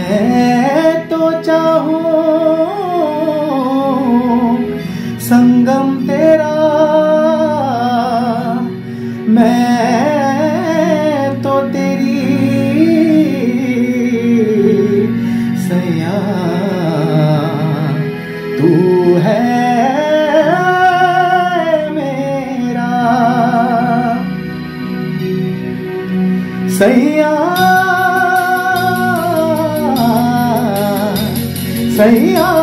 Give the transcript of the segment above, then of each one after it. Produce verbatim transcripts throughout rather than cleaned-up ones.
मैं तो चाहूं संगम तेरा, मैं तो तेरी सैयां, तू है मेरा सैयां, सैयां।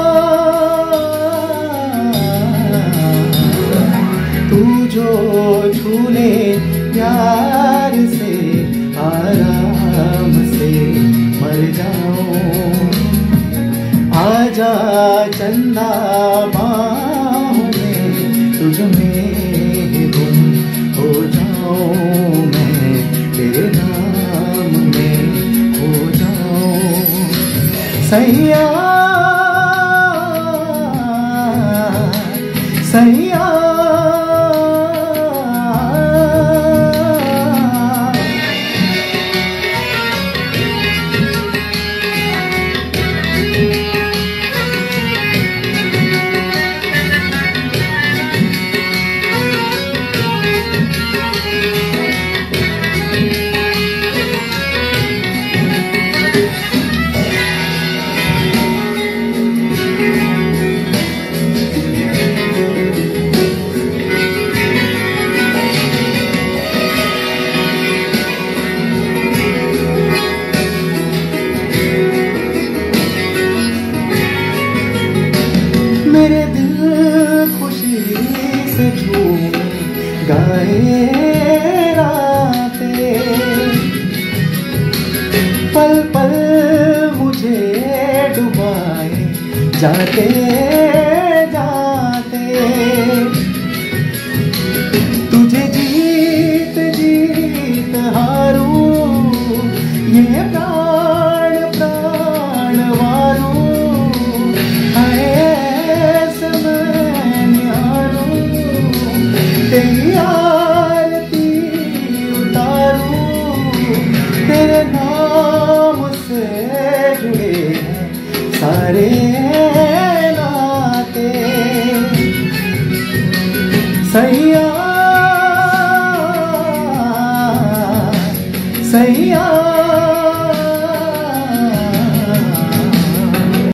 तू जो झूले प्यार से आराम से मर जाऊं, आजा चंदा बाहों में तुझ में गुम हो जाऊं, मैं तेरे नाम में हो जाऊं सैयां, सैयां। मेरे दिल खुशी से झूमे गाए रातें, पल पल मुझे डुबाए जाते जाते, तुझे जीत जीत हारूं, ये प्राण प्राण वारूं, तेरी आरती उतारूं, तेरे नाम से जुड़े हैं सारे नाते सैयां, सैयां।